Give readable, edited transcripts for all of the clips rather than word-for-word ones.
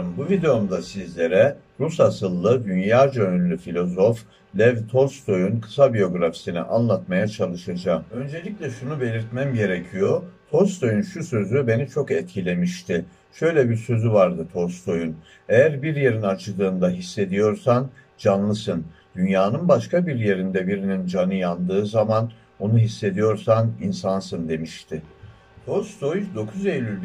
dostlarım, bu videomda sizlere Rus asıllı dünyaca ünlü filozof Lev Tolstoy'un kısa biyografisini anlatmaya çalışacağım. Öncelikle şunu belirtmem gerekiyor. Tolstoy'un şu sözü beni çok etkilemişti. Şöyle bir sözü vardı Tolstoy'un. Eğer bir yerin acıdığında hissediyorsan canlısın. Dünyanın başka bir yerinde birinin canı yandığı zaman onu hissediyorsan insansın demişti. Tolstoy 9 Eylül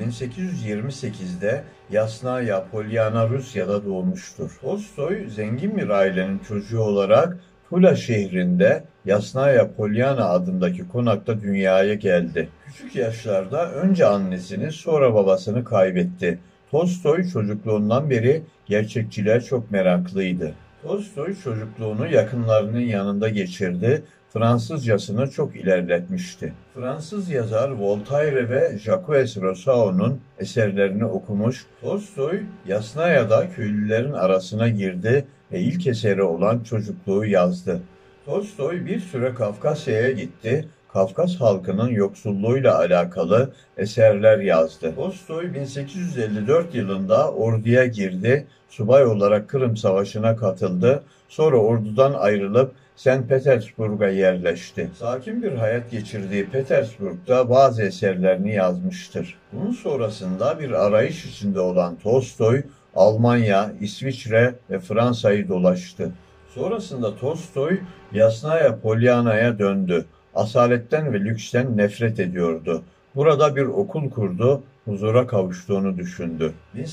1828'de Yasnaya Polyana, Rusya'da doğmuştur. Tolstoy zengin bir ailenin çocuğu olarak Tula şehrinde Yasnaya Polyana adındaki konakta dünyaya geldi. Küçük yaşlarda önce annesini sonra babasını kaybetti. Tolstoy çocukluğundan beri gerçekçiliğe çok meraklıydı. Tolstoy çocukluğunu yakınlarının yanında geçirdi. Fransızcasını çok ilerletmişti. Fransız yazar Voltaire ve Jacques Rousseau'nun eserlerini okumuş, Tolstoy Yasnaya'da köylülerin arasına girdi ve ilk eseri olan Çocukluğu yazdı. Tolstoy bir süre Kafkasya'ya gitti, Kafkas halkının yoksulluğuyla alakalı eserler yazdı. Tolstoy 1854 yılında orduya girdi, subay olarak Kırım Savaşı'na katıldı, sonra ordudan ayrılıp St. Petersburg'a yerleşti. Sakin bir hayat geçirdiği Petersburg'da bazı eserlerini yazmıştır. Bunun sonrasında bir arayış içinde olan Tolstoy, Almanya, İsviçre ve Fransa'yı dolaştı. Sonrasında Tolstoy, Yasnaya Polyana'ya döndü. Asaletten ve lüksten nefret ediyordu. Burada bir okul kurdu, huzura kavuştuğunu düşündü.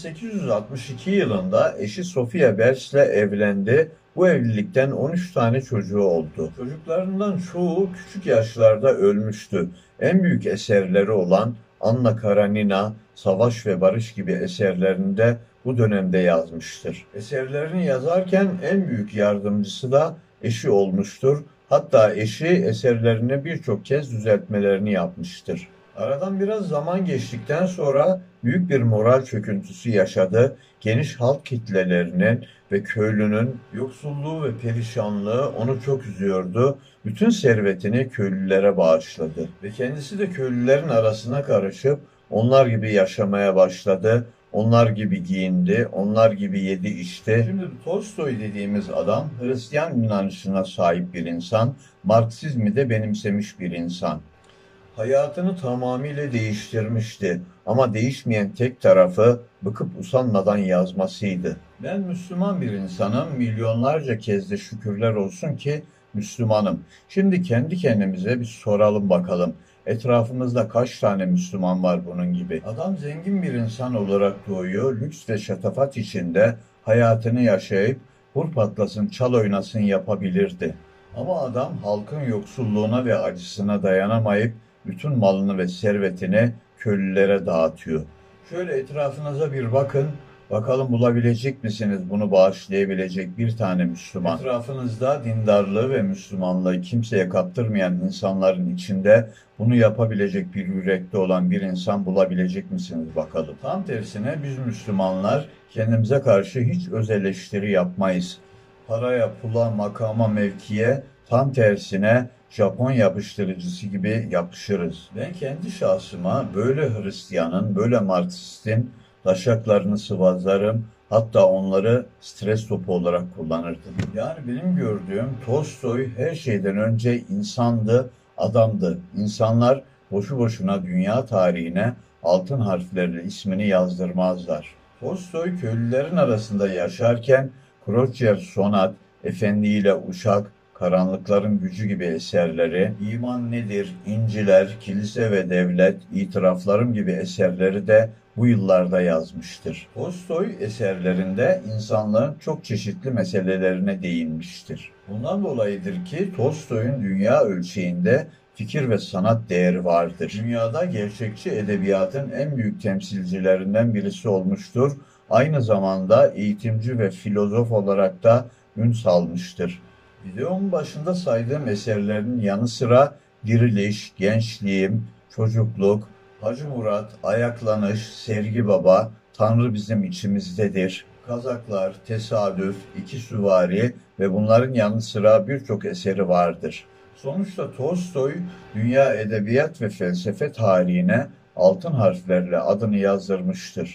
1862 yılında eşi Sofia Bers'le evlendi. Bu evlilikten 13 tane çocuğu oldu. Çocuklarından çoğu küçük yaşlarda ölmüştü. En büyük eserleri olan Anna Karenina, Savaş ve Barış gibi eserlerini de bu dönemde yazmıştır. Eserlerini yazarken en büyük yardımcısı da eşi olmuştur. Hatta eşi eserlerini birçok kez düzeltmelerini yapmıştır. Aradan biraz zaman geçtikten sonra büyük bir moral çöküntüsü yaşadı. Geniş halk kitlelerinin ve köylünün yoksulluğu ve perişanlığı onu çok üzüyordu. Bütün servetini köylülere bağışladı ve kendisi de köylülerin arasına karışıp onlar gibi yaşamaya başladı. Onlar gibi giyindi, onlar gibi yedi içti. Şimdi Tolstoy dediğimiz adam Hristiyan inanışına sahip bir insan, Marksizmi de benimsemiş bir insan. Hayatını tamamıyla değiştirmişti ama değişmeyen tek tarafı bıkıp usanmadan yazmasıydı. Ben Müslüman bir insanım, milyonlarca kez de şükürler olsun ki Müslümanım. Şimdi kendi kendimize bir soralım bakalım. Etrafımızda kaç tane Müslüman var bunun gibi? Adam zengin bir insan olarak doğuyor, lüks ve şatafat içinde hayatını yaşayıp vur patlasın, çal oynasın yapabilirdi. Ama adam halkın yoksulluğuna ve acısına dayanamayıp bütün malını ve servetini köylülere dağıtıyor. Şöyle etrafınıza bir bakın, bakalım bulabilecek misiniz bunu bağışlayabilecek bir tane Müslüman? Etrafınızda dindarlığı ve Müslümanlığı kimseye kaptırmayan insanların içinde bunu yapabilecek bir yürekte olan bir insan bulabilecek misiniz bakalım? Tam tersine biz Müslümanlar kendimize karşı hiç öz eleştiri yapmayız. Paraya, pula, makama, mevkiye tam tersine Japon yapıştırıcısı gibi yapışırız. Ben kendi şahsıma böyle Hristiyanın, böyle Marksistin taşaklarını sıvazlarım, hatta onları stres topu olarak kullanırdım. Yani benim gördüğüm Tolstoy her şeyden önce insandı, adamdı. İnsanlar boşu boşuna dünya tarihine altın harflerle ismini yazdırmazlar. Tolstoy köylülerin arasında yaşarken Kroçer Sonat, Efendi ile Uşak, Karanlıkların Gücü gibi eserleri, İman Nedir, İnciler, Kilise ve Devlet, İtiraflarım gibi eserleri de bu yıllarda yazmıştır. Tolstoy eserlerinde insanlığın çok çeşitli meselelerine değinmiştir. Bundan dolayıdır ki Tolstoy'un dünya ölçeğinde fikir ve sanat değeri vardır. Dünyada gerçekçi edebiyatın en büyük temsilcilerinden birisi olmuştur. Aynı zamanda eğitimci ve filozof olarak da ün salmıştır. Videomun başında saydığım eserlerin yanı sıra Diriliş, Gençliğim, Çocukluk, Hacı Murat, Ayaklanış, Sergi Baba, Tanrı Bizim İçimizdedir, Kazaklar, Tesadüf, İki Süvari ve bunların yanı sıra birçok eseri vardır. Sonuçta Tolstoy, dünya edebiyat ve felsefe tarihine altın harflerle adını yazdırmıştır.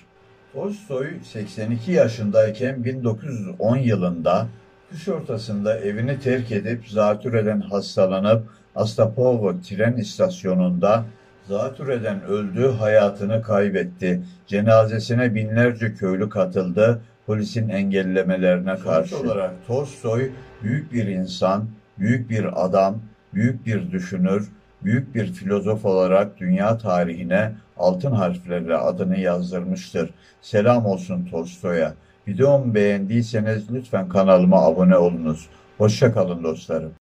Tolstoy 82 yaşındayken 1910 yılında kış ortasında evini terk edip zatürreden hastalanıp Astapovo tren istasyonunda zatürreden öldü, hayatını kaybetti. Cenazesine binlerce köylü katıldı polisin engellemelerine karşı. Sonuç olarak Tolstoy büyük bir insan, büyük bir adam, büyük bir düşünür, büyük bir filozof olarak dünya tarihine altın harflerle adını yazdırmıştır. Selam olsun Tolstoy'a. Videomu beğendiyseniz lütfen kanalıma abone olunuz. Hoşça kalın dostlarım.